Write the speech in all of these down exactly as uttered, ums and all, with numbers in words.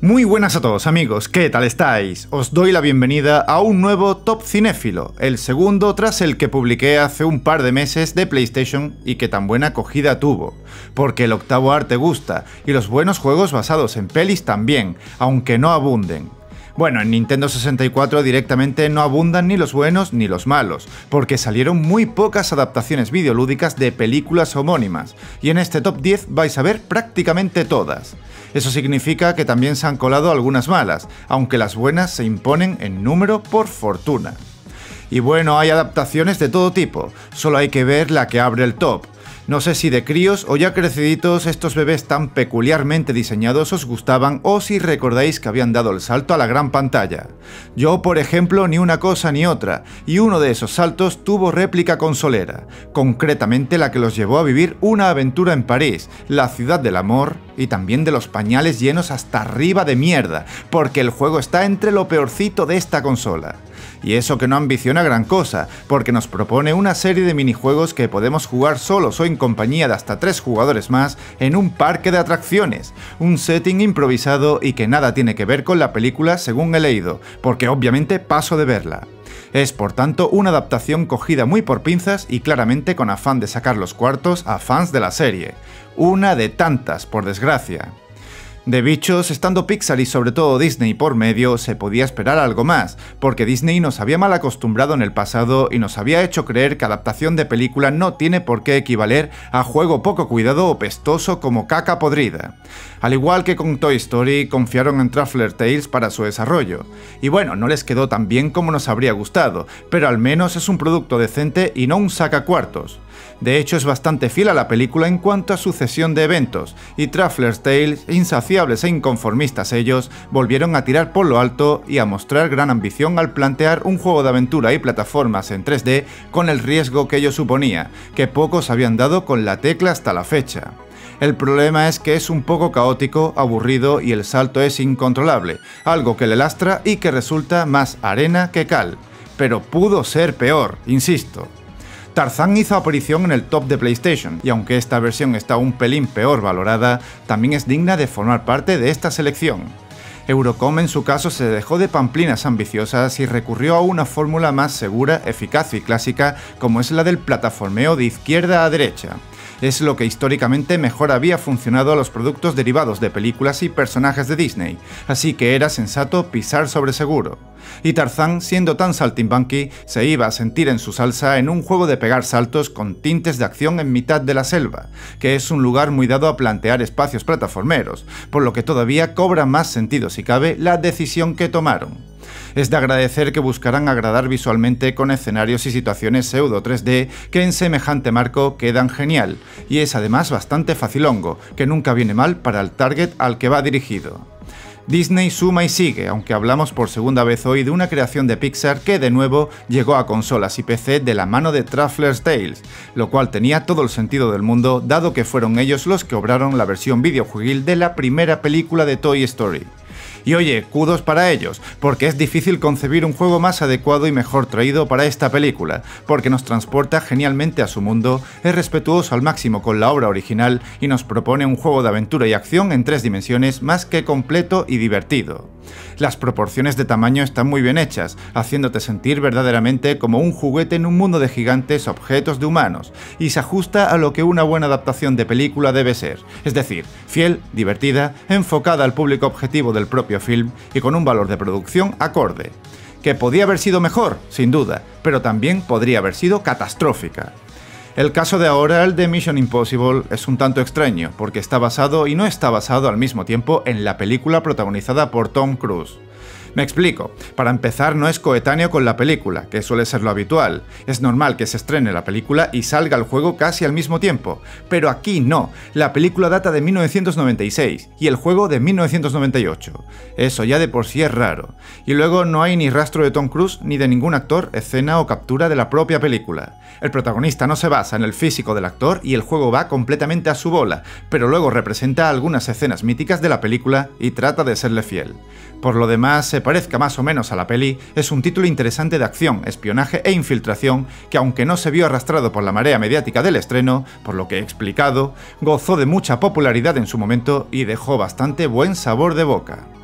Muy buenas a todos amigos, ¿qué tal estáis? Os doy la bienvenida a un nuevo Top Cinéfilo, el segundo tras el que publiqué hace un par de meses de PlayStation y que tan buena acogida tuvo. Porque el octavo arte gusta, y los buenos juegos basados en pelis también, aunque no abunden. Bueno, en Nintendo sesenta y cuatro directamente no abundan ni los buenos ni los malos, porque salieron muy pocas adaptaciones videolúdicas de películas homónimas, y en este top diez vais a ver prácticamente todas. Eso significa que también se han colado algunas malas, aunque las buenas se imponen en número por fortuna. Y bueno, hay adaptaciones de todo tipo, solo hay que ver la que abre el top. No sé si de críos o ya creciditos estos bebés tan peculiarmente diseñados os gustaban o si recordáis que habían dado el salto a la gran pantalla. Yo, por ejemplo, ni una cosa ni otra, y uno de esos saltos tuvo réplica consolera, concretamente la que los llevó a vivir una aventura en París, la ciudad del amor, y también de los pañales llenos hasta arriba de mierda, porque el juego está entre lo peorcito de esta consola. Y eso que no ambiciona gran cosa, porque nos propone una serie de minijuegos que podemos jugar solos o en compañía de hasta tres jugadores más en un parque de atracciones, un setting improvisado y que nada tiene que ver con la película según he leído, porque obviamente paso de verla. Es por tanto una adaptación cogida muy por pinzas y claramente con afán de sacar los cuartos a fans de la serie. Una de tantas, por desgracia. De bichos, estando Pixar y sobre todo Disney por medio, se podía esperar algo más, porque Disney nos había mal acostumbrado en el pasado y nos había hecho creer que adaptación de película no tiene por qué equivaler a juego poco cuidado o pestoso como caca podrida. Al igual que con Toy Story, confiaron en Traveler's Tales para su desarrollo. Y bueno, no les quedó tan bien como nos habría gustado, pero al menos es un producto decente y no un sacacuartos. De hecho, es bastante fiel a la película en cuanto a sucesión de eventos, y Traveler's Tales, insaciables e inconformistas ellos, volvieron a tirar por lo alto y a mostrar gran ambición al plantear un juego de aventura y plataformas en tres D con el riesgo que ello suponía, que pocos habían dado con la tecla hasta la fecha. El problema es que es un poco caótico, aburrido y el salto es incontrolable, algo que le lastra y que resulta más arena que cal. Pero pudo ser peor, insisto. Tarzán hizo aparición en el top de PlayStation, y aunque esta versión está un pelín peor valorada, también es digna de formar parte de esta selección. Eurocom en su caso se dejó de pamplinas ambiciosas y recurrió a una fórmula más segura, eficaz y clásica como es la del plataformeo de izquierda a derecha. Es lo que históricamente mejor había funcionado a los productos derivados de películas y personajes de Disney, así que era sensato pisar sobre seguro. Y Tarzán, siendo tan saltimbanqui, se iba a sentir en su salsa en un juego de pegar saltos con tintes de acción en mitad de la selva, que es un lugar muy dado a plantear espacios plataformeros, por lo que todavía cobra más sentido si cabe la decisión que tomaron. Es de agradecer que buscaran agradar visualmente con escenarios y situaciones pseudo tres D que en semejante marco quedan genial, y es además bastante facilongo, que nunca viene mal para el target al que va dirigido. Disney suma y sigue, aunque hablamos por segunda vez hoy de una creación de Pixar que de nuevo llegó a consolas y P C de la mano de Traveler's Tales, lo cual tenía todo el sentido del mundo dado que fueron ellos los que obraron la versión videojueguil de la primera película de Toy Story. Y oye, kudos para ellos, porque es difícil concebir un juego más adecuado y mejor traído para esta película, porque nos transporta genialmente a su mundo, es respetuoso al máximo con la obra original y nos propone un juego de aventura y acción en tres dimensiones más que completo y divertido. Las proporciones de tamaño están muy bien hechas, haciéndote sentir verdaderamente como un juguete en un mundo de gigantes objetos de humanos, y se ajusta a lo que una buena adaptación de película debe ser, es decir, fiel, divertida, enfocada al público objetivo del propio film y con un valor de producción acorde. ¿Que podía haber sido mejor? Sin duda, pero también podría haber sido catastrófica. El caso de ahora, el de Mission Impossible, es un tanto extraño, porque está basado y no está basado al mismo tiempo en la película protagonizada por Tom Cruise. Me explico, para empezar no es coetáneo con la película, que suele ser lo habitual, es normal que se estrene la película y salga el juego casi al mismo tiempo, pero aquí no, la película data de mil novecientos noventa y seis y el juego de mil novecientos noventa y ocho, eso ya de por sí es raro, y luego no hay ni rastro de Tom Cruise ni de ningún actor, escena o captura de la propia película. El protagonista no se basa en el físico del actor y el juego va completamente a su bola, pero luego representa algunas escenas míticas de la película y trata de serle fiel. Por lo demás, se parezca más o menos a la peli, es un título interesante de acción, espionaje e infiltración que, aunque no se vio arrastrado por la marea mediática del estreno, por lo que he explicado, gozó de mucha popularidad en su momento y dejó bastante buen sabor de boca.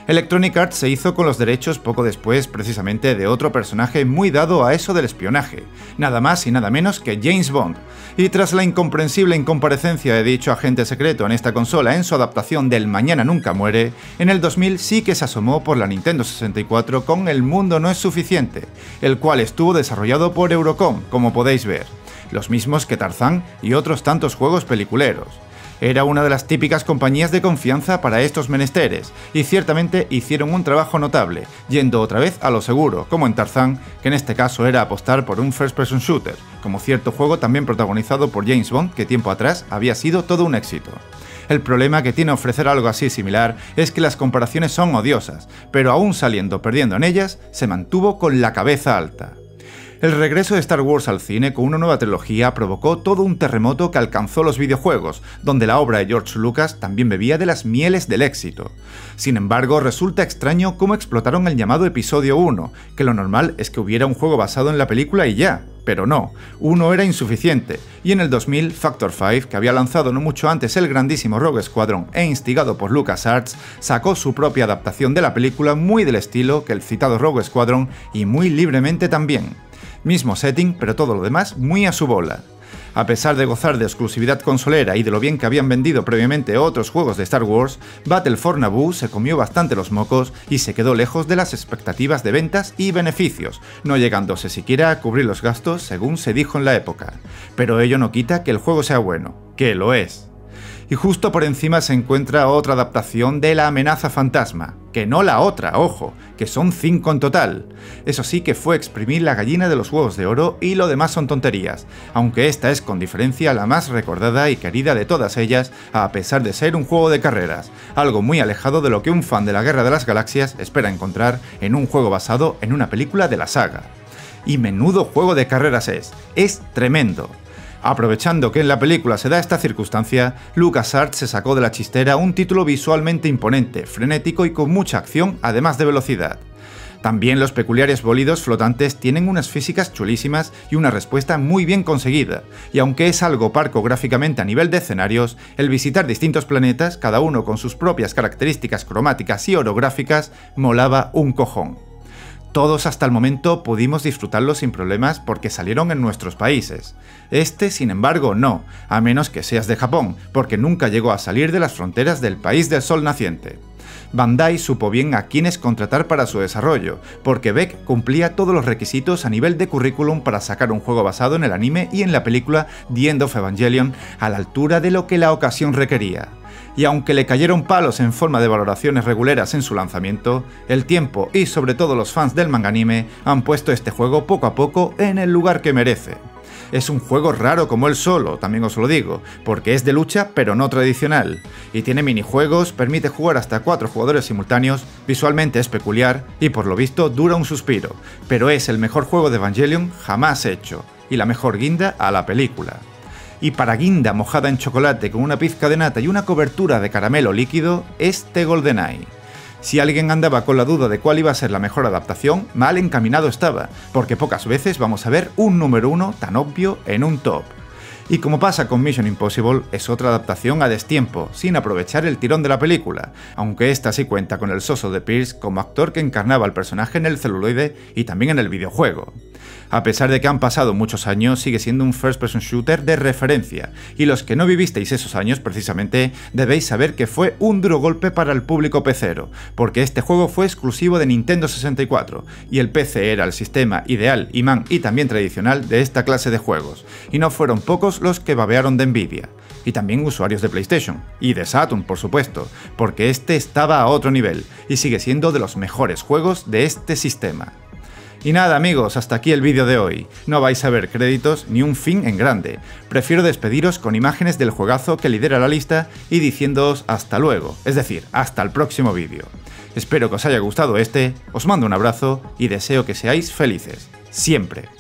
Electronic Arts se hizo con los derechos poco después precisamente de otro personaje muy dado a eso del espionaje, nada más y nada menos que James Bond, y tras la incomprensible incomparecencia de dicho agente secreto en esta consola en su adaptación del Mañana Nunca Muere, en el dos mil sí que se asomó por la Nintendo sesenta y cuatro con El Mundo No Es Suficiente, el cual estuvo desarrollado por Eurocom, como podéis ver, los mismos que Tarzán y otros tantos juegos peliculeros. Era una de las típicas compañías de confianza para estos menesteres, y ciertamente hicieron un trabajo notable, yendo otra vez a lo seguro, como en Tarzán, que en este caso era apostar por un first-person shooter, como cierto juego también protagonizado por James Bond que tiempo atrás había sido todo un éxito. El problema que tiene ofrecer algo así similar es que las comparaciones son odiosas, pero aún saliendo perdiendo en ellas, se mantuvo con la cabeza alta. El regreso de Star Wars al cine con una nueva trilogía provocó todo un terremoto que alcanzó los videojuegos, donde la obra de George Lucas también bebía de las mieles del éxito. Sin embargo, resulta extraño cómo explotaron el llamado Episodio uno, que lo normal es que hubiera un juego basado en la película y ya, pero no, uno era insuficiente, y en el dos mil Factor cinco, que había lanzado no mucho antes el grandísimo Rogue Squadron e instigado por LucasArts, sacó su propia adaptación de la película muy del estilo que el citado Rogue Squadron y muy libremente también. Mismo setting, pero todo lo demás muy a su bola. A pesar de gozar de exclusividad consolera y de lo bien que habían vendido previamente otros juegos de Star Wars, Battle for Naboo se comió bastante los mocos y se quedó lejos de las expectativas de ventas y beneficios, no llegándose siquiera a cubrir los gastos según se dijo en la época. Pero ello no quita que el juego sea bueno, que lo es. Y justo por encima se encuentra otra adaptación de La Amenaza Fantasma, que no la otra, ojo, que son cinco en total. Eso sí que fue exprimir la gallina de los huevos de oro y lo demás son tonterías, aunque esta es con diferencia la más recordada y querida de todas ellas, a pesar de ser un juego de carreras, algo muy alejado de lo que un fan de la Guerra de las Galaxias espera encontrar en un juego basado en una película de la saga. Y menudo juego de carreras es, es tremendo. Aprovechando que en la película se da esta circunstancia, LucasArts se sacó de la chistera un título visualmente imponente, frenético y con mucha acción, además de velocidad. También los peculiares bólidos flotantes tienen unas físicas chulísimas y una respuesta muy bien conseguida, y aunque es algo parco gráficamente a nivel de escenarios, el visitar distintos planetas, cada uno con sus propias características cromáticas y orográficas, molaba un cojón. Todos hasta el momento pudimos disfrutarlos sin problemas porque salieron en nuestros países. Este, sin embargo, no, a menos que seas de Japón, porque nunca llegó a salir de las fronteras del país del sol naciente. Bandai supo bien a quiénes contratar para su desarrollo, porque Beck cumplía todos los requisitos a nivel de currículum para sacar un juego basado en el anime y en la película The End of Evangelion a la altura de lo que la ocasión requería. Y aunque le cayeron palos en forma de valoraciones reguleras en su lanzamiento, el tiempo y sobre todo los fans del manga anime han puesto este juego poco a poco en el lugar que merece. Es un juego raro como él solo, también os lo digo, porque es de lucha pero no tradicional, y tiene minijuegos, permite jugar hasta cuatro jugadores simultáneos, visualmente es peculiar y por lo visto dura un suspiro, pero es el mejor juego de Evangelion jamás hecho, y la mejor guinda a la película. Y para guinda mojada en chocolate con una pizca de nata y una cobertura de caramelo líquido, este GoldenEye. Si alguien andaba con la duda de cuál iba a ser la mejor adaptación, mal encaminado estaba, porque pocas veces vamos a ver un número uno tan obvio en un top. Y como pasa con Mission Impossible, es otra adaptación a destiempo, sin aprovechar el tirón de la película, aunque esta sí cuenta con el soso de Pierce como actor que encarnaba al personaje en el celuloide y también en el videojuego. A pesar de que han pasado muchos años, sigue siendo un first-person shooter de referencia, y los que no vivisteis esos años precisamente, debéis saber que fue un duro golpe para el público pecero, porque este juego fue exclusivo de Nintendo sesenta y cuatro, y el P C era el sistema ideal, imán y también tradicional de esta clase de juegos, y no fueron pocos los que babearon de envidia. Y también usuarios de PlayStation, y de Saturn por supuesto, porque este estaba a otro nivel, y sigue siendo de los mejores juegos de este sistema. Y nada amigos, hasta aquí el vídeo de hoy. No vais a ver créditos ni un fin en grande. Prefiero despediros con imágenes del juegazo que lidera la lista y diciéndoos hasta luego, es decir, hasta el próximo vídeo. Espero que os haya gustado este, os mando un abrazo y deseo que seáis felices, siempre.